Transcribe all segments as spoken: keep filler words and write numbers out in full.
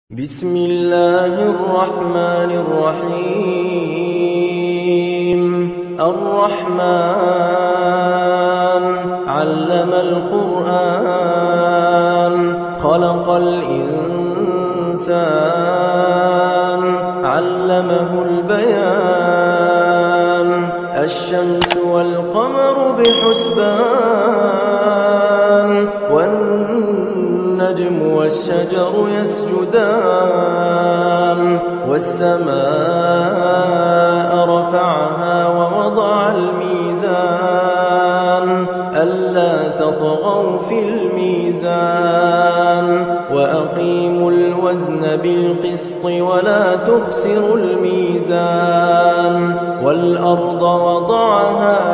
بسم الله الرحمن الرحيم الرحمن علم القرآن خلق الإنسان علمه البيان الشمس والقمر بحسبان والنجم والشجر يسجدان والسماء رفعها ووضع الميزان ألا تطغوا في الميزان وأقيموا الوزن بالقسط ولا تخسروا الميزان والأرض وضعها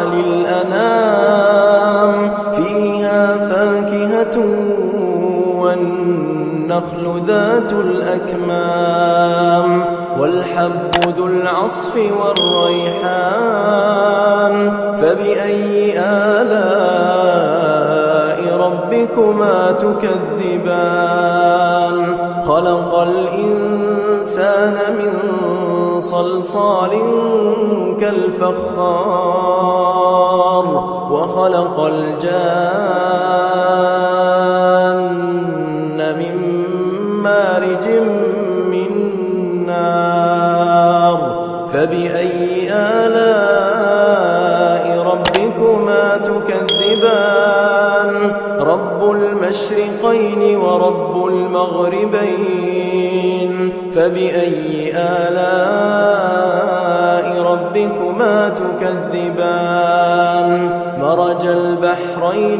للأنام فيها فاكهة والنخل ذات الأكمام والحب ذو العصف والريحان فبأي آلاء ربكما تكذبان خلق الإنسان من صلصال كالفخار وخلق الجان من مارج من نار فبأي آلاء ربكما تكذبان رب المشرقين ورب المغربين فبأي آلاء ربكما تكذبان مرج البحرين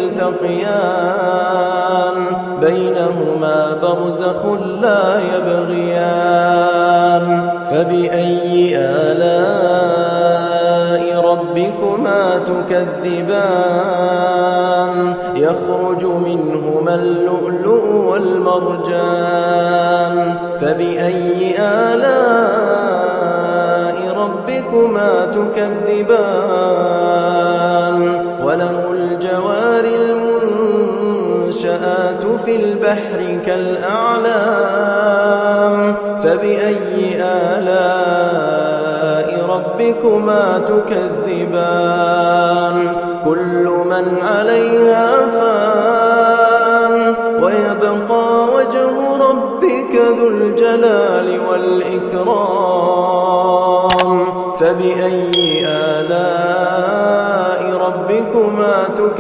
يلتقيان بينهما برزخ لا يبغيان فبأي آلاء ربكما تكذبان يخرج منهما اللؤلؤ والمرجان فبأي آلاء ربكما تكذبان وله الجوار المنشآت في البحر كالأعلام فبأي آلاء ربكما تكذبان كل من عليها فان ويبقى وجه ربك ذو الجلال والإكرام فبأي آلاء ربكما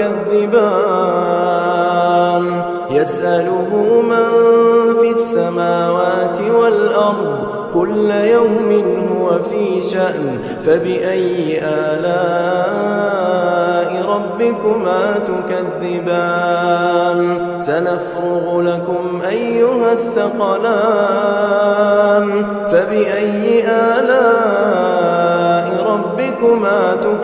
تكذبان يسأله من في السماوات والأرض كل يوم هو في شأن فبأي آلاء ربكما تكذبان سنفرغ لكم أيها الثقلان فبأي آلاء ربكما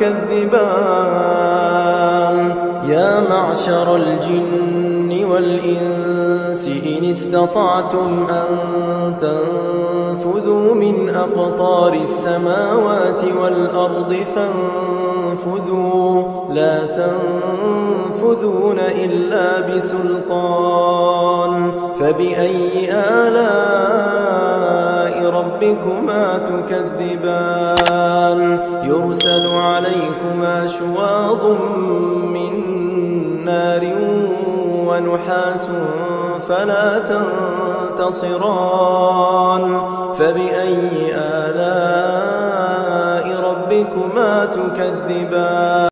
تكذبان يا معشر الجن والإنس إن استطعتم أن تنفذوا من أقطار السماوات والأرض فانفذوا لا تنفذون إلا بسلطان فبأي آلاء ربكما تكذبان يرسل عليكما شواظ من نار ونحاس فلا تنتصران فبأي آلاء ربكما تكذبان